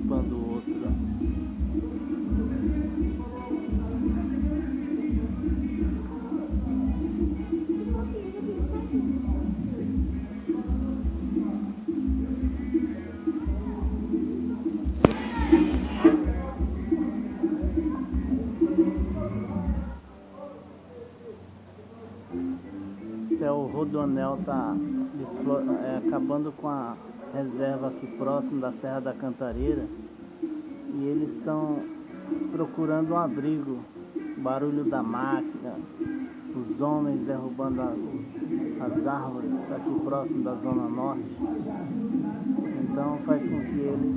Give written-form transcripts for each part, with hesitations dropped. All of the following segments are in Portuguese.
limpando o outro. O rodoanel está acabando com a reserva aqui próximo da Serra da Cantareira, e eles estão procurando um abrigo. Barulho da máquina, os homens derrubando as árvores aqui próximo da Zona Norte, então faz com que eles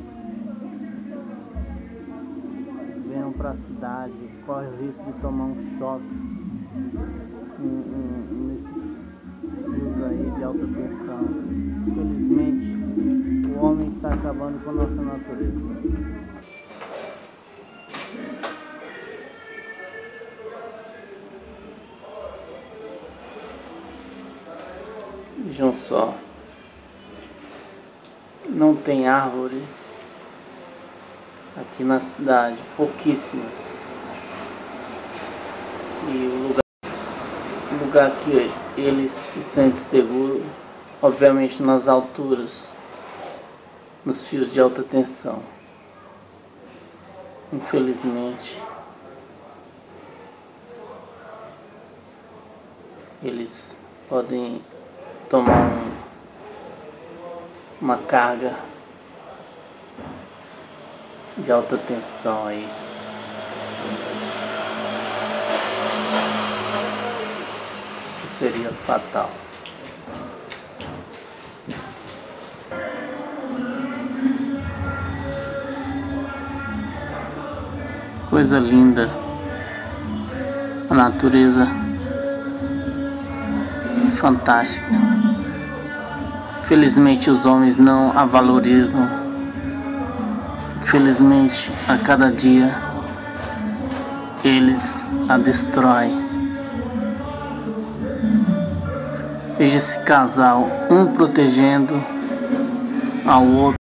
venham para a cidade, corre o risco de tomar um choque nesses fios aí de alta tensão. Infelizmente, o homem está acabando com a nossa natureza. Vejam só, não tem árvores aqui na cidade, pouquíssimas. E o lugar que ele se sente seguro, obviamente nas alturas, nos fios de alta tensão. Infelizmente, eles podem tomar uma carga de alta tensão aí. Seria fatal. Coisa linda, a natureza fantástica. Infelizmente os homens não a valorizam. Infelizmente a cada dia eles a destroem. Veja esse casal, um protegendo ao outro.